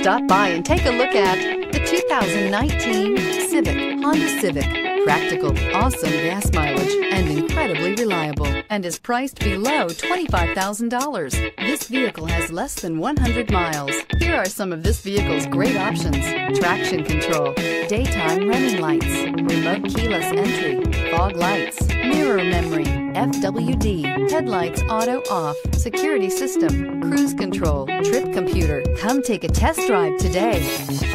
Stop by and take a look at the 2019 Honda Civic. Practical, awesome gas mileage, and incredibly reliable, and is priced below $25,000. This vehicle has less than 100 miles. Here are some of this vehicle's great options: traction control, daytime running lights, remote keyless entry, fog lights, mirror memory, FWD, headlights auto off, security system, cruise control, trip computer. Come take a test drive today.